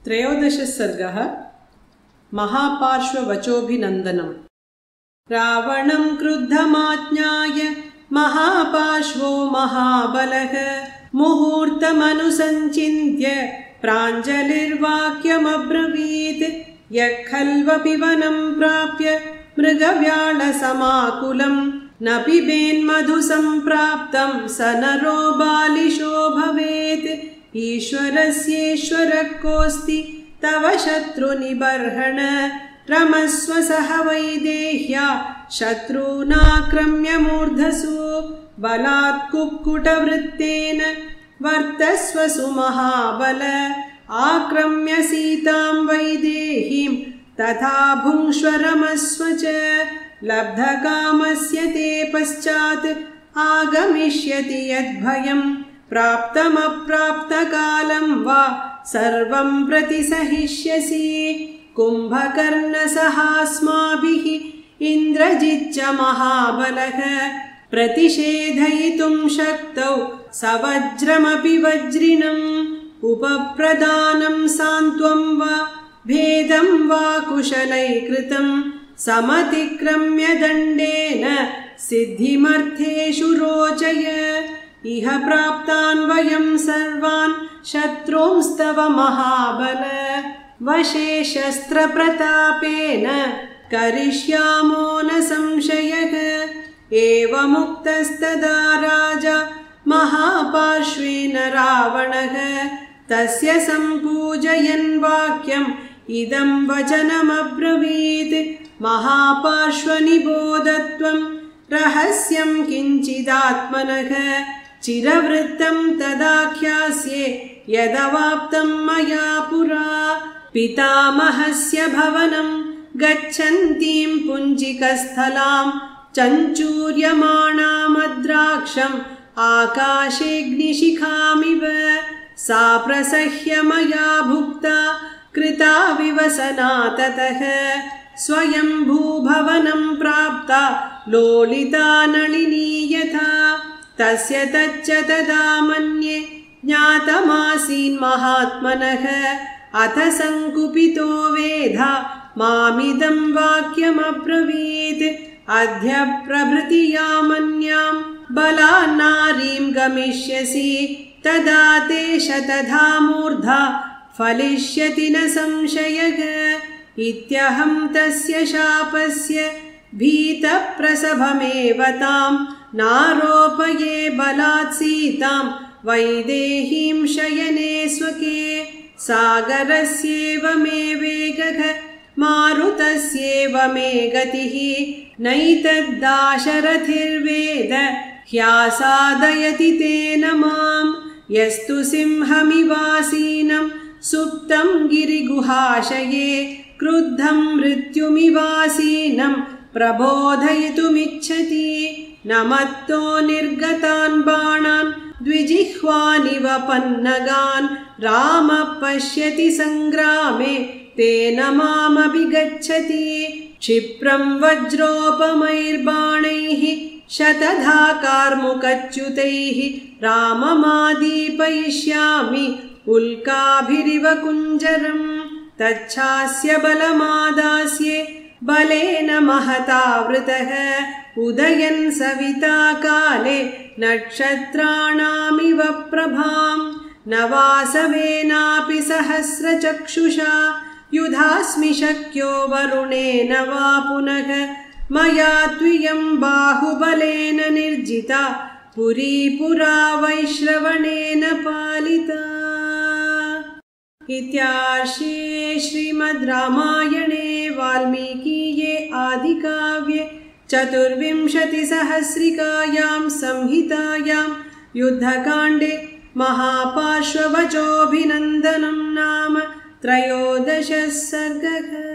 त्रयोदशः सर्गः महापार्श्ववचोभिनन्दनम्। रावणं क्रुद्धमाज्ञाय महापार्श्वो महाबलः मुहूर्तमनुसञ्चिन्त्य प्राञ्जलिर्वाक्यमब्रवीत्। यः खल्वपि वनं प्राप्य मृगव्याळसमाकुलं न पिबेन्मधु सम्प्राप्तं स नरो बालिशो भवेत्। ईश्वरस्येश्वरः कोऽस्ति तव शत्रुनिबर्हण रमस्व सह वैदेह्या शत्रूनाक्रम्य मूर्धसु। बलात् कुक्कुटवृत्तेन वर्तस्व सुमहाबल आक्रम्य सीतां वैदेहीं तथा भुङ्क्ष्व रमस्व च। लब्धकामस्य ते पश्चात् आगमिष्यति यद्भयं प्राप्तमप्राप्तकालं वा सर्वं प्रतिसहिष्यसि। कुम्भकर्णसहास्माभिः इन्द्रजिच्च महाबलः प्रतिषेधयितुं शक्तौ सवज्रमपि वज्रिणम्। उपप्रदानं सान्त्वं वा भेदं वा कुशलैकृतं समतिक्रम्य दण्डेन सिद्धिमर्थेषु रोचय। इह प्राप्तान् वयं सर्वान् शत्रूंस्तव महाबल वशे शस्त्रप्रतापेन करिष्यामो न संशयः। एवमुक्तस्तदा राजा महापार्श्वेन रावणः तस्य सम्पूजयन् वाक्यम् इदं वचनमब्रवीत्। महापार्श्वनिबोधत्वं रहस्यं किञ्चिदात्मनः चिरवृत्तं तदाख्यास्ये यदवाप्तं मया पुरा। पितामहस्य भवनं गच्छन्तीं पुञ्जिकस्थलां चञ्चूर्यमाणामद्राक्षम् आकाशेऽग्निशिखामिव। सा प्रसह्य मया भुक्ता कृता विवसना ततः स्वयंभूभवनं प्राप्ता लोलिता नलिनी यथा। तस्य तच्च तदा मन्ये ज्ञातमासीन्महात्मनः अथ संकुपितो वेधा मामिदं वाक्यमब्रवीत्। अद्य प्रभृति यामन्यां बलान्नारीं गमिष्यसि तदा ते शतधा मूर्धा फलिष्यति न संशयः। इत्यहं तस्य शापस्य भीतप्रसभमेव तां नारोपये बलात् सीतां वैदेहीं शयने स्वके। सागरस्येव मे वेगः मारुतस्येव मे गतिः नैतद्दाशरथिर्वेद ह्यासादयति तेन माम्। यस्तु सिंहमिवासीनं सुप्तं गिरिगुहाशये क्रुद्धं मृत्युमिवासीनं प्रबोधयितुमिच्छति। न मत्तो निर्गतान् बाणान् द्विजिह्वानिव पन्नगान् रामः पश्यति संग्रामे तेन मामभिगच्छति। क्षिप्रं वज्रोपमैर्बाणैः शतधा कार्मुकच्युतैः राममादीपयिष्यामि उल्काभिरिव कुञ्जरम्। तच्छास्य बलमादास्ये बलेन महतावृतः उदयन् सविता काले नक्षत्राणामिव प्रभां। न वासवेनापि सहस्रचक्षुषा युधास्मि शक्यो वरुणेन वा पुनः। मया त्वियं बाहुबलेन निर्जिता पुरी पुरा वैश्रवणेन पालिता। इत्यार्षे श्रीमद् रामायणे वाल्मीकीये आदिकाव्ये चतुर्विंशतिसहस्रिकायां संहितायां युद्धकाण्डे महापार्श्ववचोभिनन्दनं नाम त्रयोदशः सर्गः।